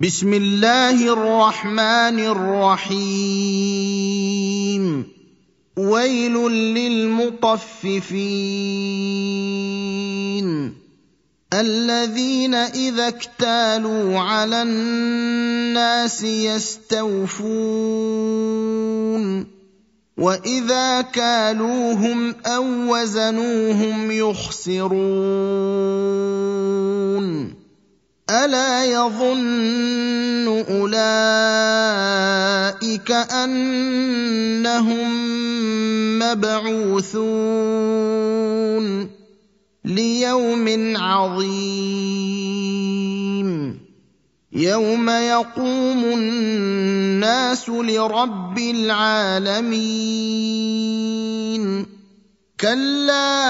بسم الله الرحمن الرحيم. ويل للمطففين الذين إذا اكتالوا على الناس يستوفون وإذا كالوهم أو وزنوهم يخسرون ألا يظن أولئك أنهم مبعوثون ليوم عظيم يوم يقوم الناس لرب العالمين كلا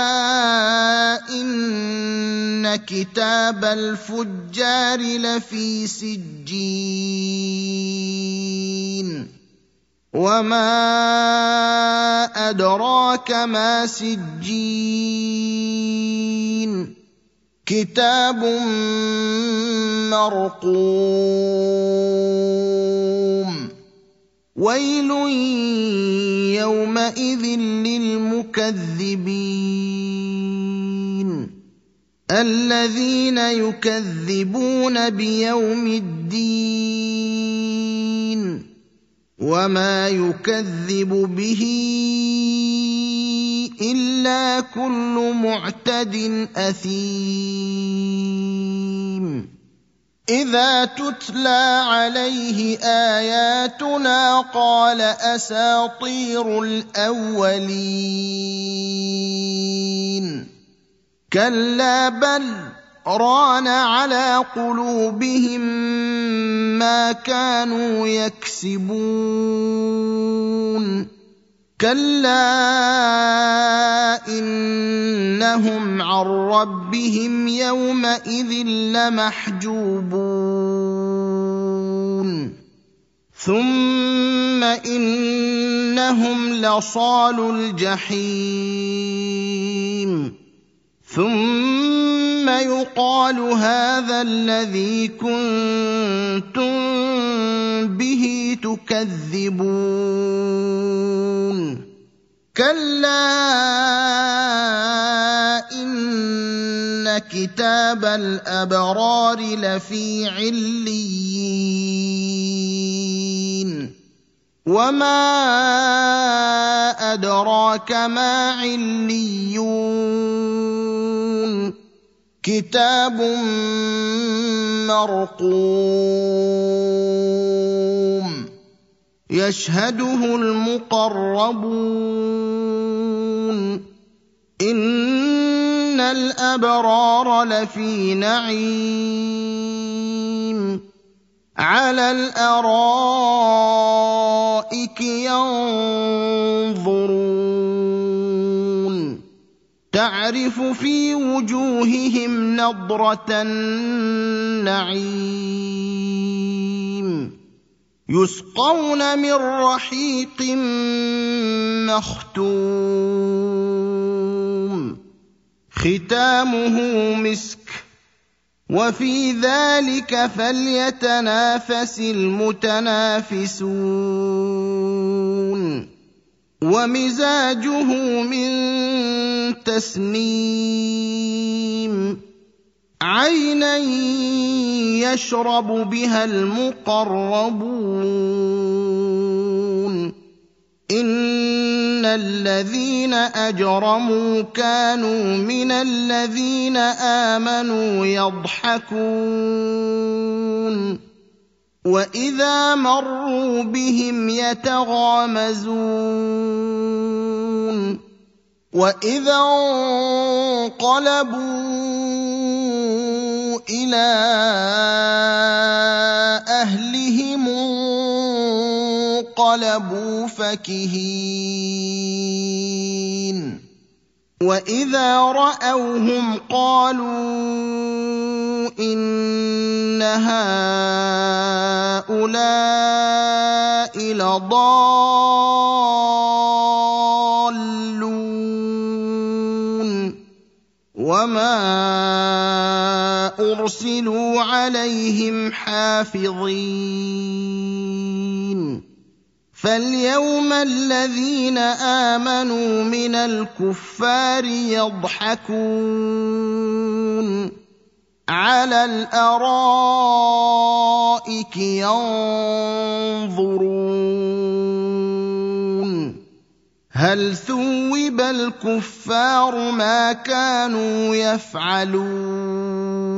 إن كتاب الفجار لفي سجين وما أدراك ما سجين كتاب مرقوم ويل يومئذ للمكذبين الذين يكذبون بيوم الدين وما يكذب به إلا كل معتد أثيم إذا تتلى عليه آياتنا قال أساطير الأولين كلا بل ران على قلوبهم ما كانوا يكسبون كلا إنهم عن ربهم يومئذ لمحجوبون ثم إنهم لصالو الجحيم ثم يقال هذا الذي كنتم به تكذبون كلا إن كتاب الأبرار لفي عليين وما أدراك ما عليون كتاب مرقوم يشهده المقربون إن الأبرار لفي نعيم على الأرائك ينظرون تعرف في وجوههم نضرة النعيم يسقون من رحيق مختوم ختامه مسك وفي ذلك فليتنافس المتنافسون ومزاجه من تسنيم عينا يشرب بها المقربون إن الذين أجرموا كانوا من الذين آمنوا يضحكون وإذا مروا بهم يتغامزون وإذا انقلبوا إلى أهلهم انقلبوا فكهين وإذا رأوهم قالوا إن هؤلاء لضالون وما يرسلوا عليهم حافظين فاليوم الذين آمنوا من الكفار يضحكون على الأرائك ينظرون هل ثوب الكفار ما كانوا يفعلون